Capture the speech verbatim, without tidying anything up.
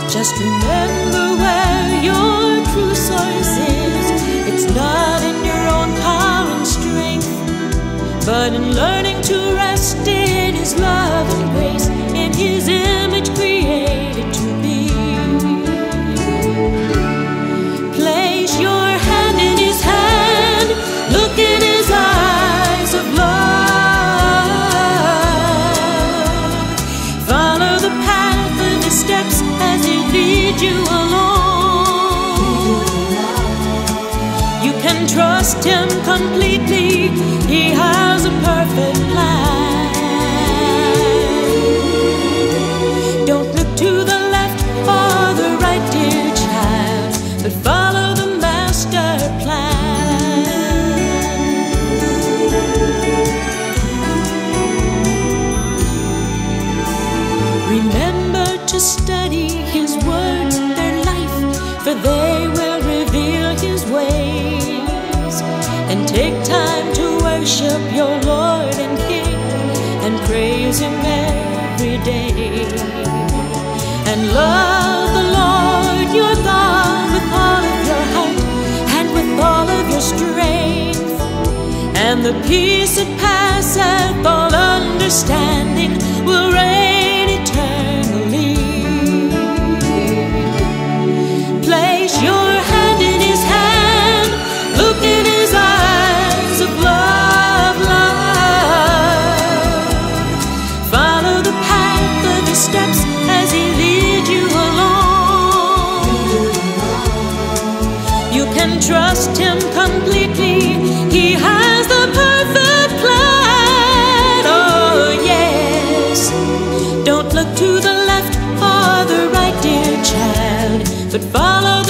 Just remember where your true source is. It's not in your own power and strength, but in learning to rest in His love and grace, in His image created to be. Place your hand in His hand, look in His eyes of love. Follow the path of His steps as He leads you along. You can trust Him completely, He has a perfect plan. Don't look to the left or the right, dear child, but follow the master plan. Remember to study His words, their life, for they will reveal His ways. And take time to worship your Lord and King, and praise Him every day. And love the Lord your God with all of your heart and with all of your strength, and the peace that passeth all understanding will reign eternally. Place your hand in His hand, look in His eyes of love, love. Follow the path of His steps as He leads you along. You can trust Him completely, He has the perfect plan. Oh yes, don't look to the left or the right, dear child, but follow the